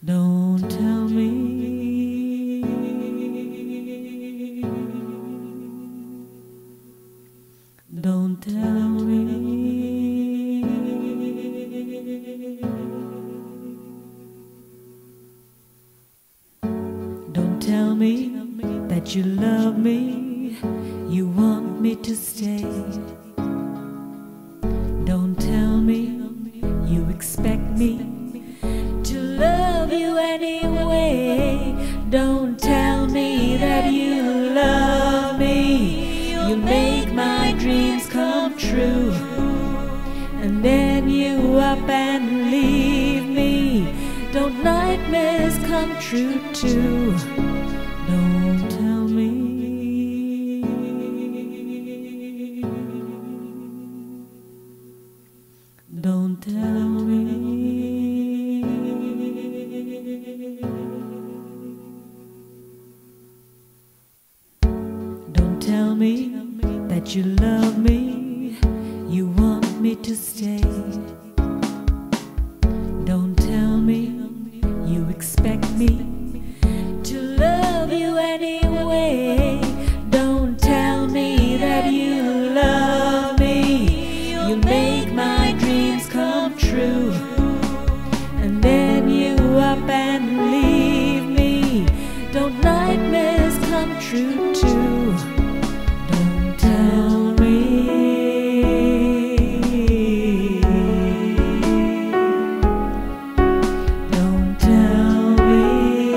Don't tell me. Don't tell me. Don't tell me that you love me, you want me to stay. Don't tell me you expect me to love you anyway. Don't tell me that you love me, you make my dreams come true, and then you up and leave me. Don't nightmares come true too? Don't tell me. Don't tell me. Don't tell me that you love me, you want me to stay. Don't tell me you expect me to love you anyway. Don't tell me that you love me, you make my dreams come true, and then you up and leave me. Don't nightmares come true too? Don't tell me. Don't tell me.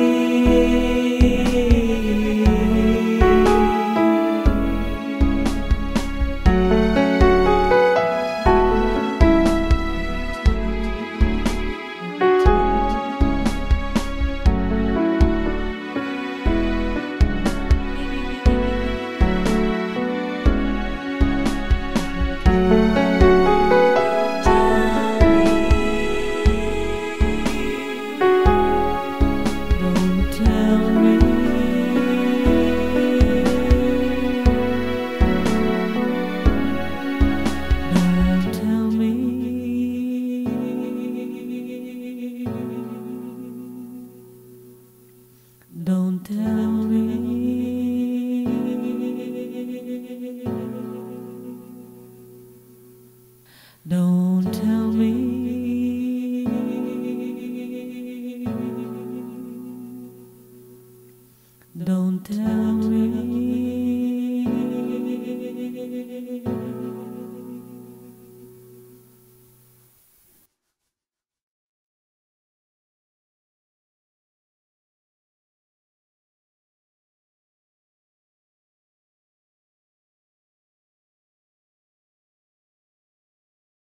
Don't tell me. Don't tell me. Don't tell me.